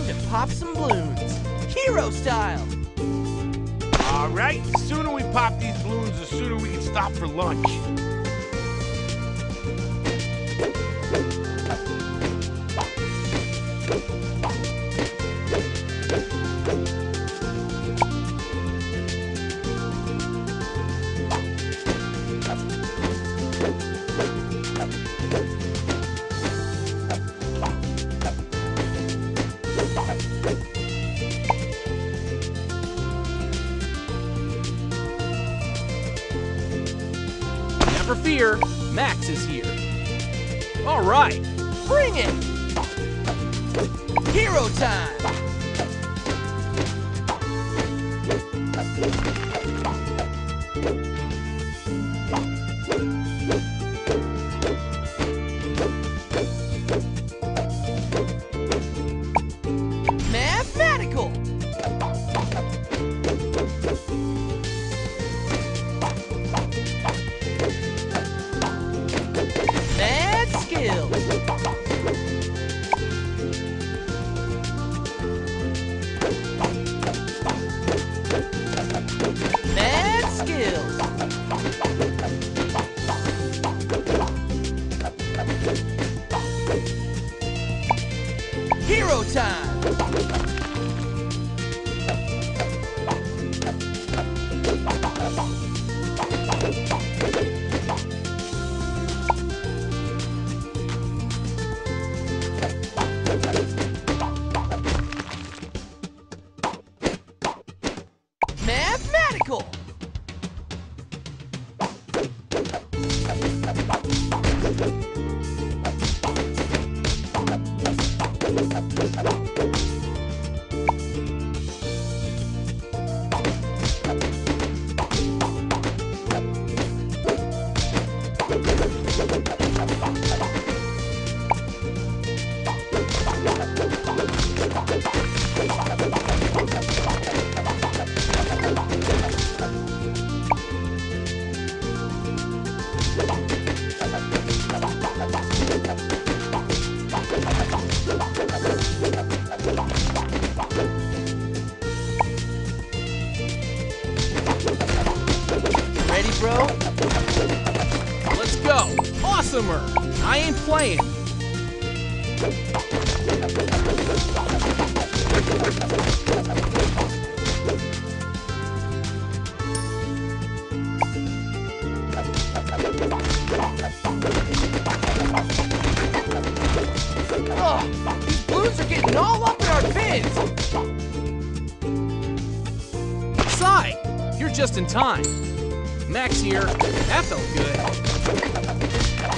Time to pop some balloons. Hero style. All right, the sooner we pop these balloons, the sooner we can stop for lunch. Never fear, Max is here. All right. Bring it. Hero time. Mathematical. Mad skill. Mad skills. Hero time. Mathematical. Ready, bro? Let's go. Awesomer. I ain't playing. Ugh, these balloons are getting all up in our fins. Sai, you're just in time. Max here. That felt good.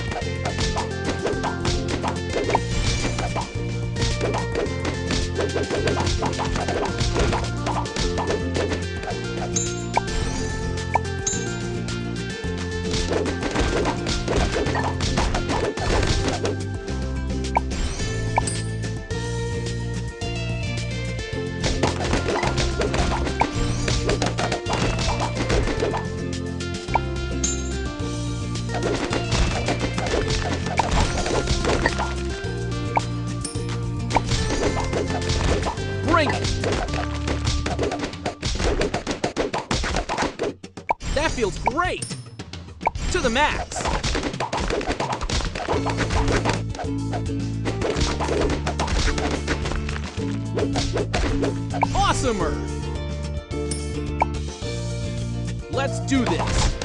Bring it. That feels great. To the max. Awesomer. Let's do this.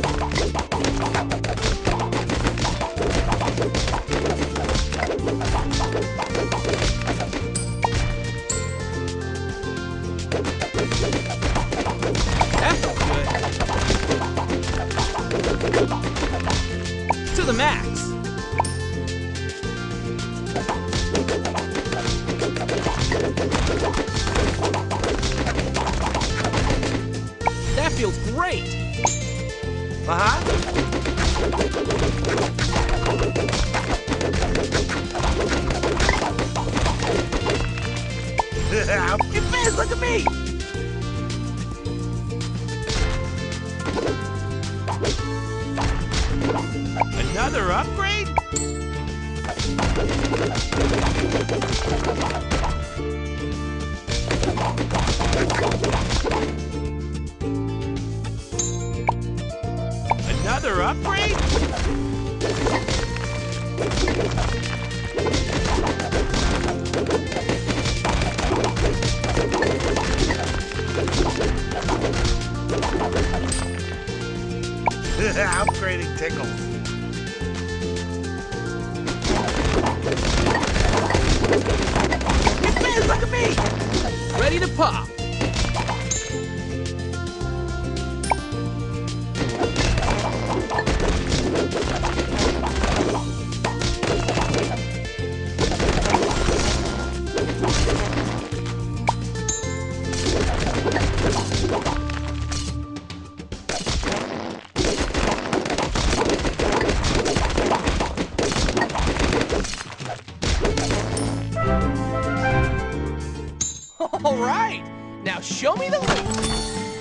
That felt good. To the max. That feels great. Hey, Fizz, look at me. Another upgrade? Another upgrade? Upgrading tickles. Man, look at me! Ready to pop. All right, now show me the loot.